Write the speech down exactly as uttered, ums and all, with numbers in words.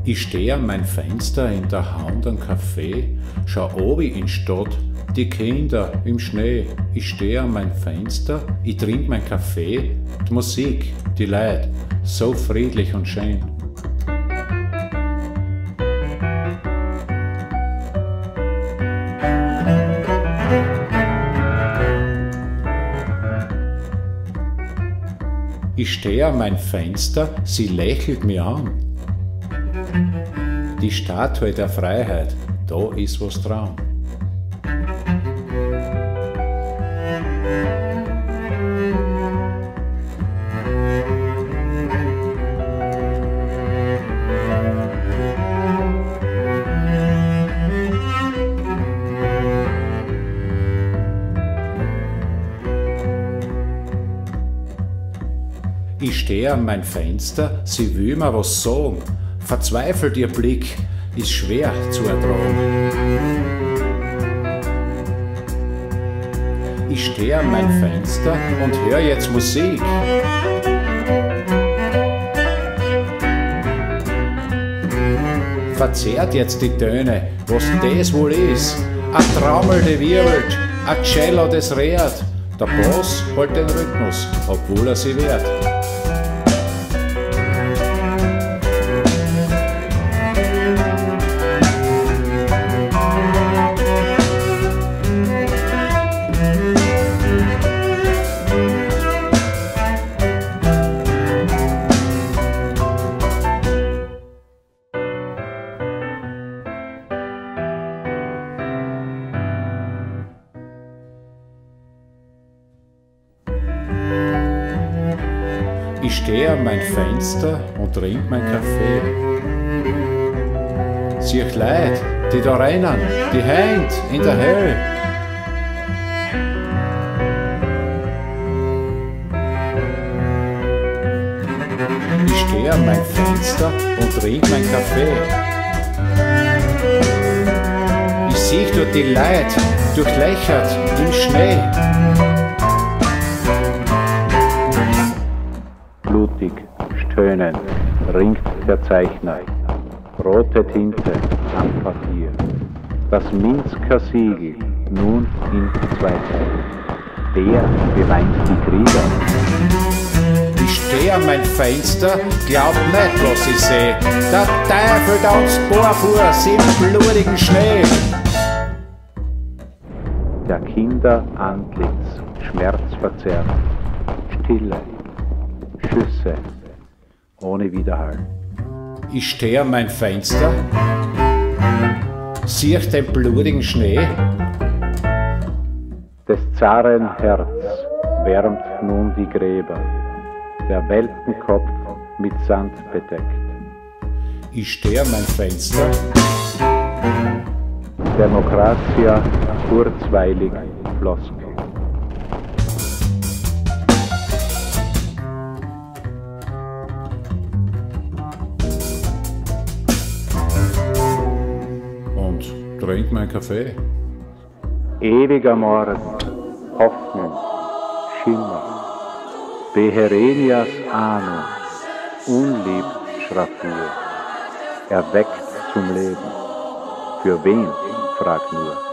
Ich steh an mein Fenster in der Hand am Café, schau obi in Stadt, die Kinder im Schnee. Ich steh an mein Fenster, ich trink mein Kaffee, die Musik, die Leid, so friedlich und schön. Ich steh an mein Fenster, sie lächelt mich an. Die Statue der Freiheit, da ist was dran. Ich stehe an mein Fenster, sie will mir was sagen. Verzweifelt ihr Blick, ist schwer zu ertragen. Ich stehe an mein Fenster und hör jetzt Musik. Verzerrt jetzt die Töne, was das wohl ist. A Trommel, die wirbelt, a Cello, das rehrt. Der Bass hält den Rhythmus, obwohl er sie wehrt. Ich stehe an mein Fenster und trink mein Kaffee. Sieh Leid, die da rennen, die heint in der Hölle. Ich stehe an mein Fenster und trink mein Kaffee. Ich sieh dort die Leid, durchlöchert im Schnee. Blutig, stöhnend, ringt der Zeichner, rote Tinte am Papier. Das Minsker Siegel nun in zwei Teile. Der beweint die Krieger. Ich steh an mein Fenster, glaub nicht, was ich seh. Der Teufel tanzt barfuß im blutigen Schnee. Der Kinder Antlitz, schmerzverzerrt, Stille. Schüsse ohne Widerhall. Ich steh an mein Fenster, sieh den blutigen Schnee. Des Zaren Herz wärmt nun die Gräber, der Weltenkopf mit Sand bedeckt. Ich steh an mein Fenster, Demokratia kurzweilig Floskel. trink mein Kaffee. Ewiger Morgen, Hoffnung, Schimmer, Beherenias Ahnung, unlieb Schraffur, erweckt zum Leben. Für wen, frag nur.